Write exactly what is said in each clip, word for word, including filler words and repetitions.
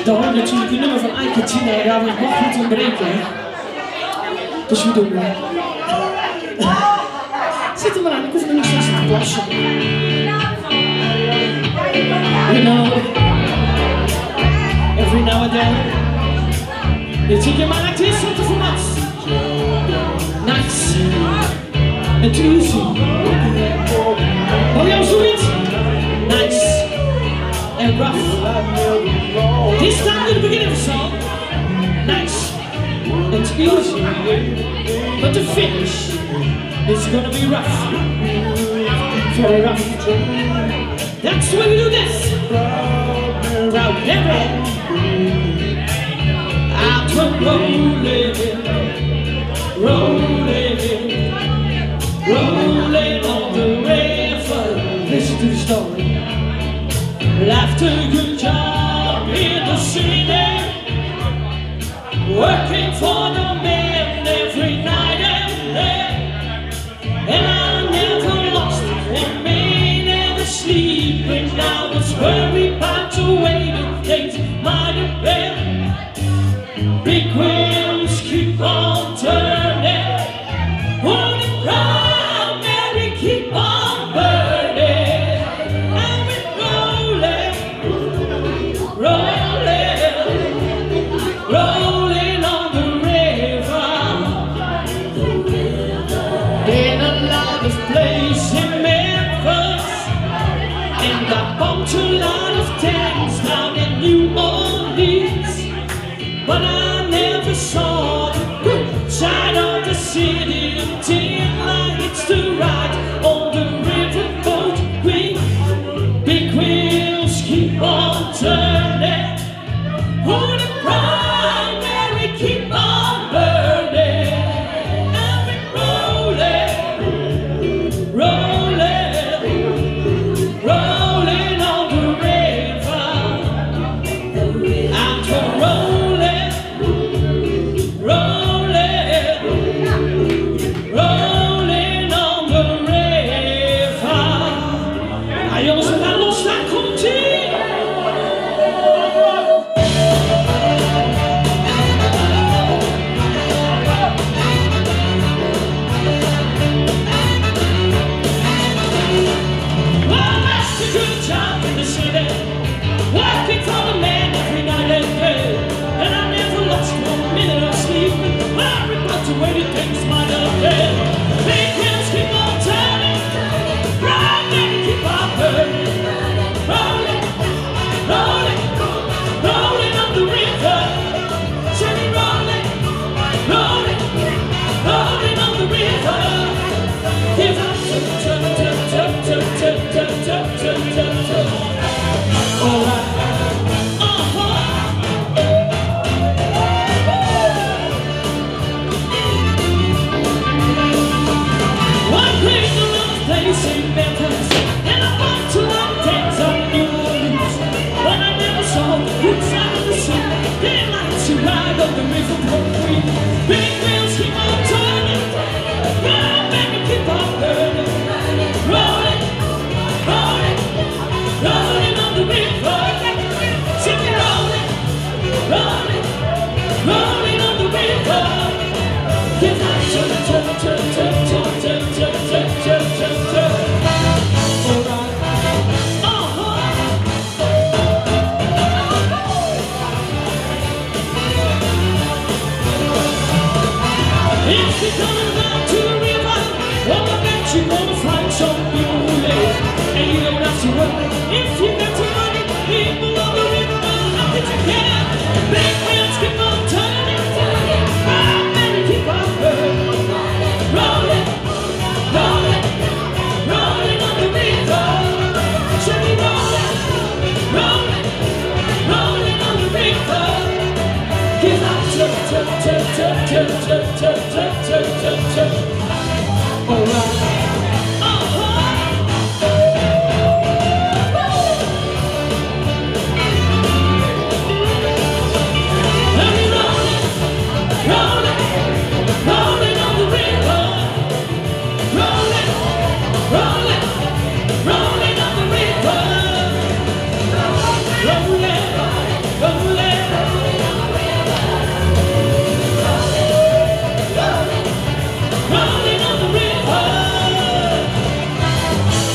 Dan hoor je natuurlijk een nummer van Ike Tina, ja, dat mag niet ontbreken. Dus we doen het. Zit er maar aan, ik hoef er niet steeds te plassen. You know, every now and then, you take your mind like this, something from us. Nice and easy. Oh, yeah, zoiets. Nice and rough. This time at the beginning of the song, nice and easy. But the finish is gonna be rough. Very rough. That's when we do this. Round and round. Out and rolling, rolling, rolling on the river. Listen to the story. Left a good job in the city, working for the men every night and day. And I never lost and may never sleep. And I was worried about the way the things might have been. Big wheels keep on turning.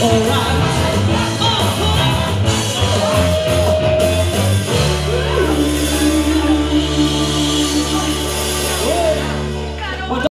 Alright.